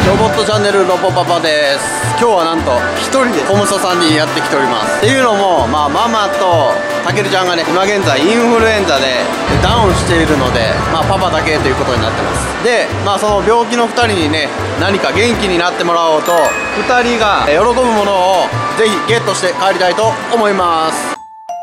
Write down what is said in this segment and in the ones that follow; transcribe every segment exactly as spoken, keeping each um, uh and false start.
ロボットチャンネルロボパパです。今日はなんと一人でコムソさんにやってきております。っていうのも、まあ、ママとたけるちゃんがね、今現在インフルエンザでダウンしているので、まあ、パパだけということになってます。で、まあ、その病気のふたりにね、何か元気になってもらおうと、ふたりが喜ぶものをぜひゲットして帰りたいと思います。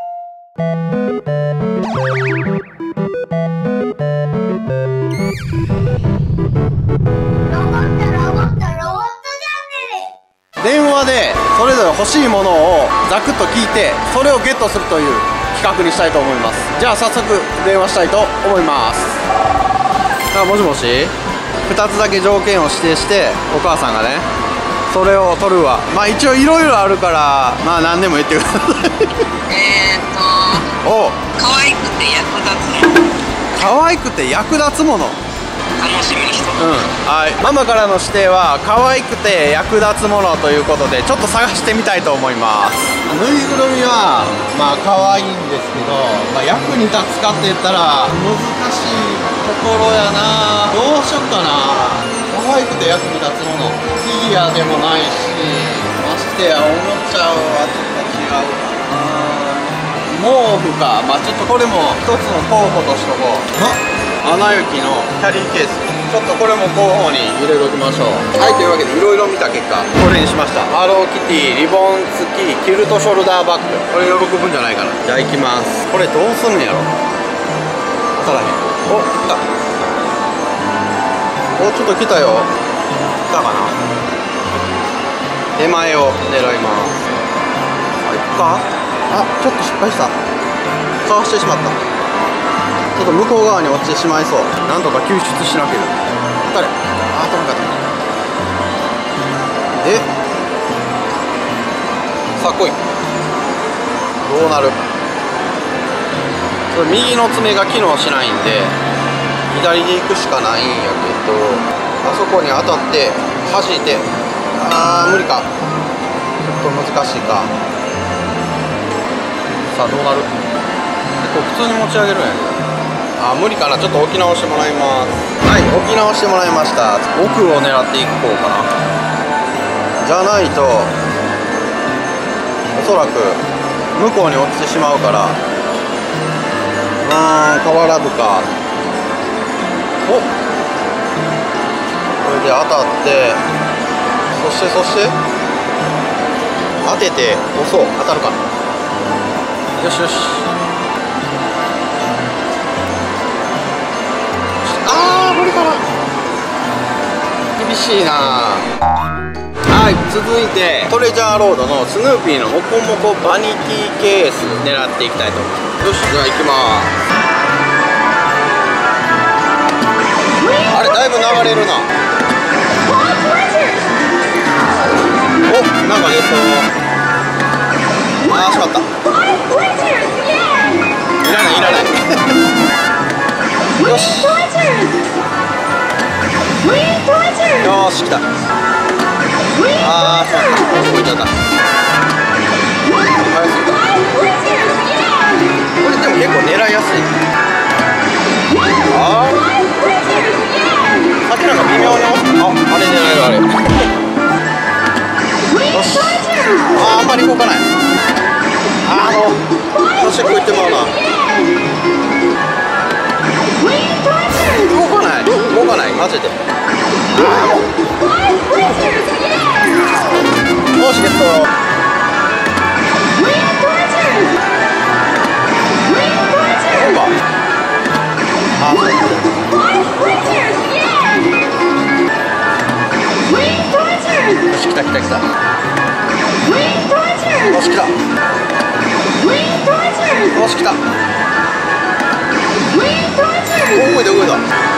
電話でそれぞれ欲しいものをザクッと聞いて、それをゲットするという企画にしたいと思います。じゃあ早速電話したいと思います。あ、もしもし。ふたつだけ条件を指定してお母さんがね、それを取るわ。まあ一応いろいろあるから、まあ何でも言ってください。 えーとお、 可愛くて役立つもの。 可愛くて役立つもの。 楽しみにしてうん、はい。ママからの指定は可愛くて役立つものということで、ちょっと探してみたいと思います。ぬいぐるみはまあ可愛いんですけど、まあ、役に立つかって言ったら難しいところやな。どうしよっかな。可愛くて役に立つもの、フィギュアでもないし、ましてやおもちゃはちょっと違うかな。毛布か。まあちょっとこれも一つの候補としとこう。アナ雪のキャリーケース、ちょっとこれも候補に入れときましょう。はい、というわけでいろいろ見た結果これにしました。ハローキティリボン付きキルトショルダーバッグ、これ喜ぶんじゃないかな。じゃあいきます。これどうすんのやろ。当たらへん。お、来た。お、ちょっと来たよ。来たかな。手前を狙います。あ、いくか。あ、ちょっと失敗した。かわしてしまった。ちょっと向こう側に落ちてしまいそう。なんとか救出しなければ。誰？あ、当たらなかった。で、さあ来い。どうなる？それ右の爪が機能しないんで左で行くしかないんやけど、あそこに当たって弾いて、あー無理か。ちょっと難しいか。さあどうなる？こう普通に持ち上げるんやけど、あ、無理かな。ちょっと置き直してもらいます。はい、置き直してもらいました。奥を狙っていこうかな。じゃないとおそらく向こうに落ちてしまうから、うーん、変わらずか。お、これで当たって、そしてそして当てて押そう。当たるかな。よしよし。無理かな。厳しいな。はい、続いてトレジャーロードのスヌーピーのモコモコバニティケース狙っていきたいと思います。よし、じゃあ行きます。あれだいぶ流れるな。お、なんかえっとあーしまった。いらないいらないよしよーし、来た。あー、しまった。動いちゃった。早すぎた。これでも結構狙いやすい。あー、さっきなんか微妙に、あ、あれ狙えるあれ。よし。あー、あんまり動かない。あー、もうそしてこういってまうな。動かない動かない、マジで。よし、ゲット。そうか。あ、そう。よし、来た来た来た。よし、来た。よし、来た。お、動いた動いた。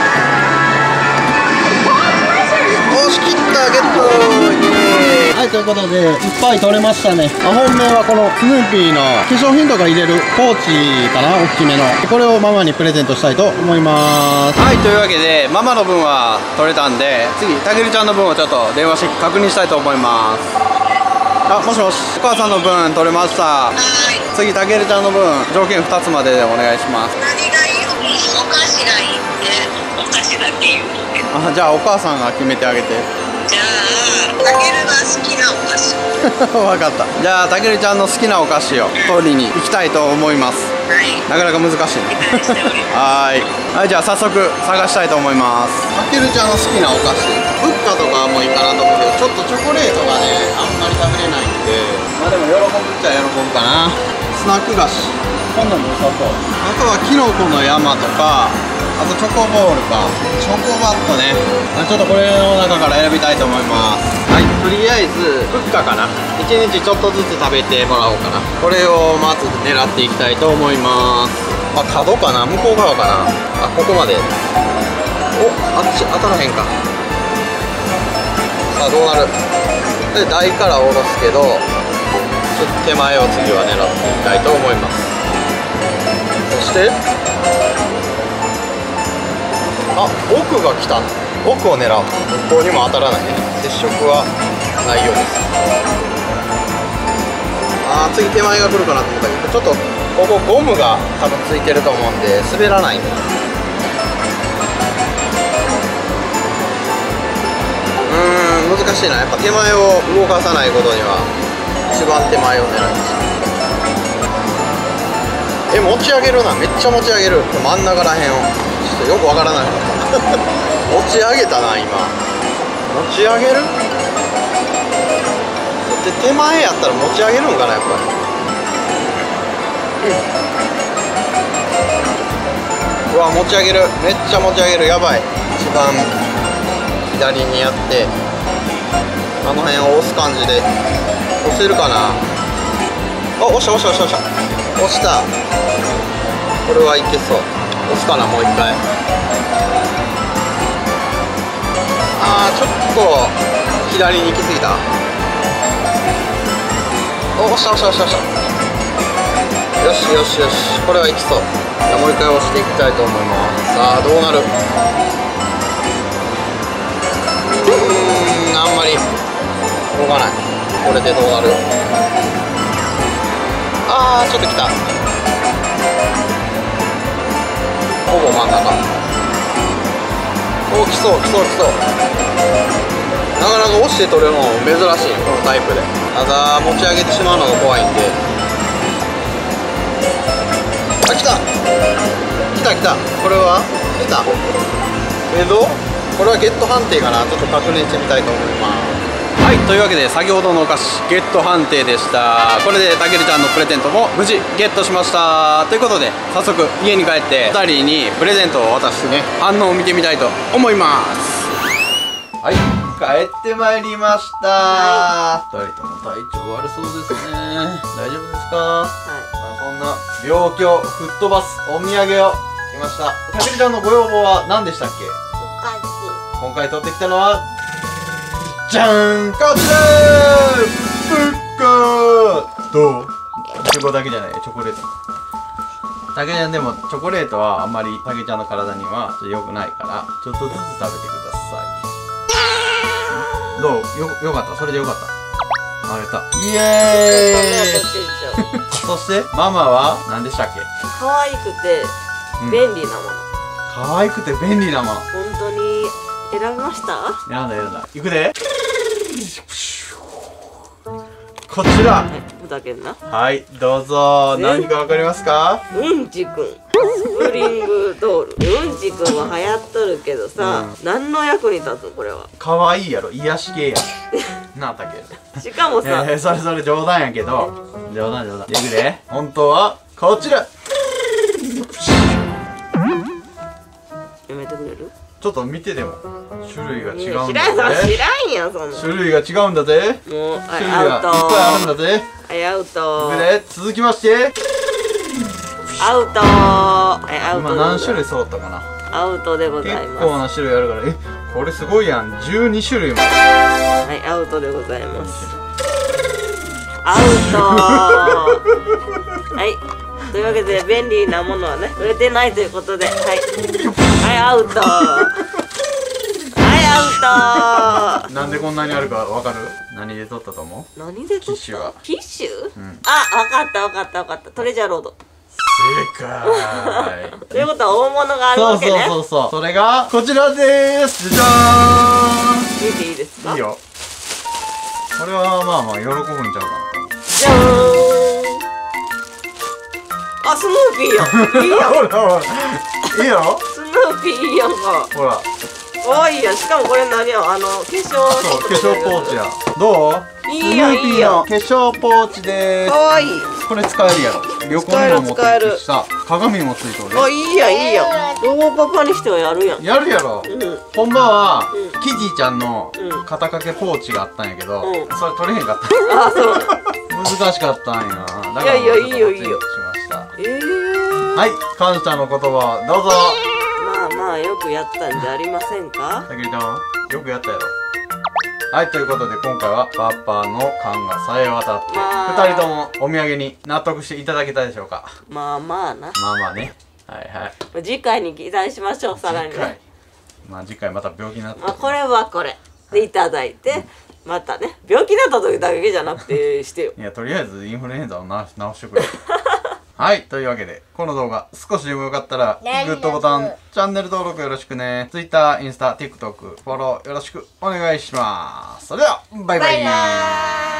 よし、切った、ゲット。はい、ということでいっぱい取れましたね。本命はこのスヌーピーの化粧品とか入れるポーチかな、大きめの。これをママにプレゼントしたいと思います。はい、というわけでママの分は取れたんで、次たけるちゃんの分をちょっと電話して確認したいと思います。あ、もしもし、お母さんの分取れました。次たけるちゃんの分条件ふたつまででお願いします。 何がいい？お菓子がいいって。お菓子だけ言うけど。 あ、じゃあお母さんが決めてあげて。 じじゃあたけるが好きなお菓子。 わかった。じゃあたけるちゃんの好きなお菓子を取りに行きたいと思います。 はい、 なかなか難しいね。 期待しております。 はーい。はい、じゃあ早速探したいと思います。たけるちゃんの好きなお菓子、ブッカとかもいいかなと思うけど、ちょっとチョコレートがねあんまり食べれないんで、まあでも喜ぶっちゃ喜ぶかな。スナック菓子、こんなの良さそう。あとはキノコの山とか、あとチョコボールか、チョコバットね。ちょっとこれの中から選びたいと思います。はい、とりあえずブッカかな。いちにちちょっとずつ食べてもらおうかな。これをまず狙っていきたいと思います。あ、角かな、向こう側かな。あ、ここまで。お、あっち当たらへんか。さあどうなる。で台から下ろすけど、ちょっと手前を次は狙っていきたいと思います。そしてあ、奥が来た。奥を狙う。向こうにも当たらないね。接触はないようです。あー、次手前が来るかなと思ったけど、ちょっとここゴムが多分ついてると思うんで滑らないんだ。うーん、難しいな。やっぱ手前を動かさないことには一番手前を狙います。え、持ち上げるな。めっちゃ持ち上げる。真ん中らへんをちょっとよくわからなかった持ち上げたな今。持ち上げるで、手前やったら持ち上げるんかなやっぱり。うわ、持ち上げる。めっちゃ持ち上げる。やばい。一番左にやってあの辺を押す感じで押せるかな。あ、押した押した押した押した。これはいけそう。押すかな、もう一回。あー、ちょっと左に行き過ぎた。お、押した押した押した押した。よしよしよし、これはいきそう。じゃあもう一回押していきたいと思います。さあどうなる。うーん、あんまり動かない。これでどうなる。あー、ちょっときた。ほぼ真ん中。お、来そう来そう来そう。なかなか押して取れるの珍しい、このタイプで。ただ持ち上げてしまうのが怖いんで。あ、来た来た来た。これは来たけど、これはゲット判定かな。ちょっと確認してみたいと思います。はい、というわけで先ほどのお菓子ゲット判定でした。これでたけるちゃんのプレゼントも無事ゲットしました。ということで早速家に帰ってふたりにプレゼントを渡してね、反応を見てみたいと思います。はい、帰ってまいりました。ふたりとも体調悪そうですね。大丈夫ですか？はい。まあ、そんな病気を吹っ飛ばすお土産を来ました。たけるちゃんのご要望は何でしたっけ？ お菓子。 今回取ってきたのはじゃーん、こちらブッカ。どう？いちごだけじゃない、チョコレート。たけちゃんでもチョコレートはあんまりたけちゃんの体にはちょっと良くないからちょっとずつ食べてください。どう？よ、よかった。それでよかった。あげた。イエーイそしてママは何でしたっけ？ 可愛くて便利なもの。 可愛くて便利なもの。 本当に選びました？ 選んだ選んだ。いくで。こちら。 ふざけんな。 はい、どうぞ。何かわかりますか？ うんちくん。スプリングドール。うんちくんは流行っとるけどさ、うん、何の役に立つのこれは。 可愛いやろ、癒し系や。なあ、たけ。 しかもさ、 えー、それそれ冗談やけど、冗談冗談。いくで。本当はこちら。 やめてくれる？ ちょっと見てでも種類が違うんだぜ。 知らん、知らんやん、そんな。 種類が違うんだぜ。 もう、 種類がいっぱいあるんだぜ。 はい、アウト。 いくで。続きまして。 アウト。はい、アウト。 今何種類揃ったかな。 アウトでございます。 結構な種類あるから、え、これすごいやん。じゅうに種類も。 はい、アウトでございます。アウト。はい。というわけで便利なものはね売れてないということで、はいはい、アウト。はい、アウト。 なんでこんなにあるかわかる？何で取ったと思う？ 何で取った？ 機種は。 機種？ うん、 あ、わかったわかったわかった。トレジャーロード。 正解ということは大物があるそうそうわけね。 そうそう、それがこちらでーす。じゃーん。 見ていいですか。 いいよ。これはまあまあ喜ぶんちゃうかな。 じゃーん。あ、スヌーピーやん。いいやん。 ほらほらいいよ。 スヌーピーいいやんか。 ほら、 かわいいやん。しかもこれ何や、あの化粧そう化粧ポーチや。どう？ いいやんスヌーピーいいやんの化粧ポーチでーかわいい。 す。これ使えるやろ。旅行にも持っていくしさ、鏡もついとるよ。 あ、いいやんいいやん。ロボパパにしてはやるやん。 やるやろ。 うん。 ほんまは、 うんキティちゃんのうん肩掛けポーチがあったんやけど、 うんそれ取れへんかったあ、そう。 難しかったんやだからいやいやちょっといいよいいよチェンジしましたええー。 はい、感謝の言葉どうぞ。 まあまあよくやったんじゃありませんか。 さきりちゃんよくやったやろ。はい、ということで今回はパパの勘がさえ渡って、 まあふたりともお土産に納得していただけたでしょうか。 まあまあな。 まあまあね、はいはい。 次回に期待しましょう。さらに次回ね。 まあ次回また病気になってまあこれはこれでいただいて、またね病気になった時だけじゃなくてしてよ。 いや、とりあえずインフルエンザを治し治してくれはい、というわけでこの動画少しでもよかったらグッドボタン、チャンネル登録よろしくね。 Twitter、インスタ、TikTok フォローよろしくお願いします。それではバイバイ。 バイバーイ。